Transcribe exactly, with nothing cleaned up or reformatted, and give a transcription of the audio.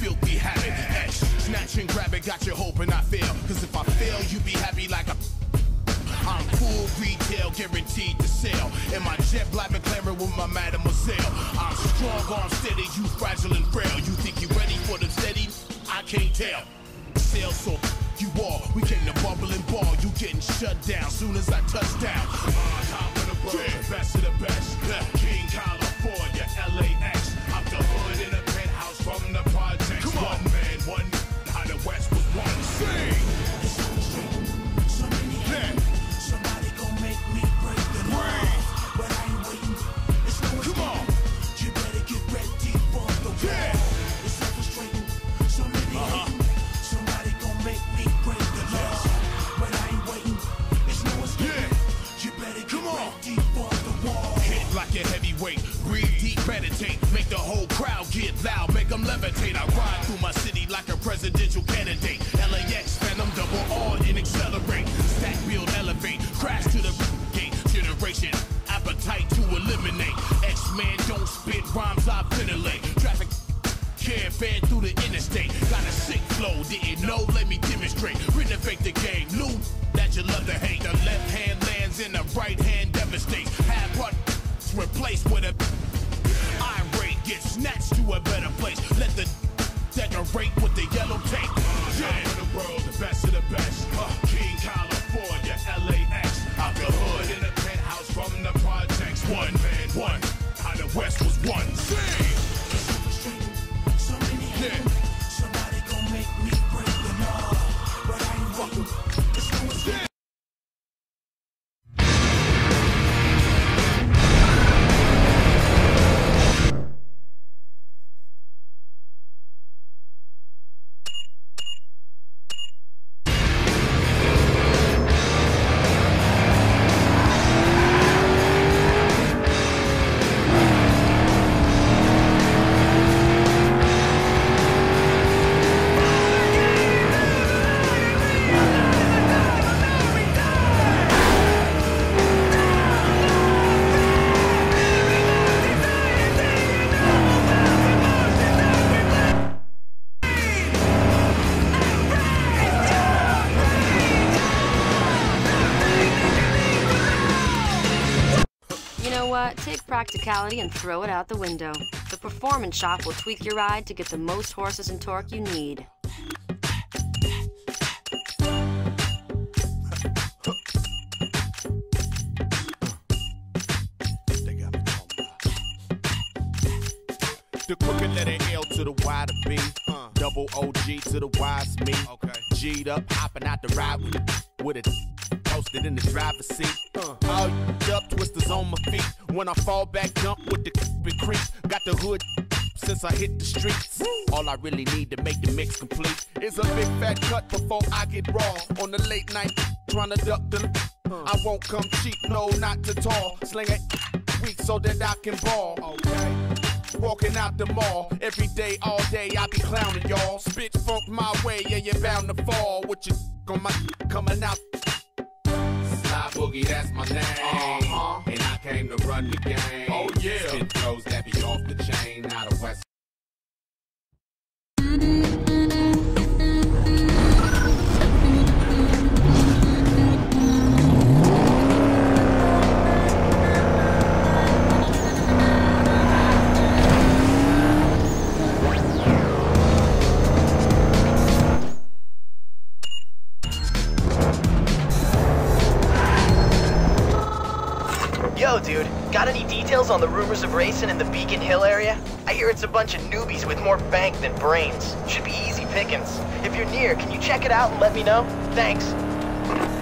filthy habit. X, snatch and grab it, got you hoping I fail. Cause if I fail, you be happy like a... I'm full retail, guaranteed to sell. And my jet black McLaren with my mademoiselle. I'm strong, arm steady, you fragile and frail. You think you ready for them steady? I can't tell. Sell so you all, we came to bubble and ball. You getting shut down soon as I touch down. On top of the world, yeah. Best of the best. Yeah. King California, L A X. Out the hood in a penthouse from the projects. Come on, one man, one how the West was one. Sing. So many yeah. Somebody gon' make me break the law, but I ain't waiting. It's no Come on. You better get ready for the war. Yeah. It's so frustrating. So many uh-huh. Somebody gon' make me break the law, but I ain't waiting. It's no escape. Yeah. You better get Come on. ready for the war. Hit like a heavyweight. Breathe deep, meditate. Make the whole crowd get loud. Make them levitate. I ride through my city like a presidential candidate. L A X, Phantom, double R and accelerate. Stack, build, elevate. Crash to the gate. Generation, appetite to eliminate. X-Man don't spit rhymes, I ventilate. Traffic caravan through the interstate. Got a sick flow, didn't know, let me demonstrate. Renovate the game, new that you love to hate. The left hand lands in the right hand devastates. Have what replaced with a irate. Get snatched to a better place. Let the decorate with the yellow tape. Yeah, for the world, the best of the best. Uh, King California, L A X. Out the hood in a penthouse from the projects. One man, one. How the West was one. Sing. Yeah. Somebody gon' make me break the law, but I ain't waiting. It's no escape. Take practicality and throw it out the window. The Performance Shop will tweak your ride to get the most horses and torque you need. The crooked letter L to the Y to B. Uh, double O G to the Y's me. Okay. G'd up, hopping out the ride with it. With it. Posted in the driver's seat. Uh, all up, twisters on my feet. When I fall back, jump with the big creep. Got the hood since I hit the streets. All I really need to make the mix complete is a big fat cut before I get raw. On the late night, trying to duck the. Uh, I won't come cheap, no, not too tall. Sling it weak so that I can ball. Okay. Walking out the mall, every day, all day, I be clowning y'all. Spit funk my way, yeah, you're bound to fall. With your on my coming out. Sly Boogie, that's my name. Uh-huh. And I came to run the game. Oh, yeah. Spit throws that be off the chain, out of West. Yo, dude, got any details on the rumors of racing in the Beacon Hill area? I hear it's a bunch of newbies with more bank than brains. Should be easy pickings. If you're near, can you check it out and let me know? Thanks.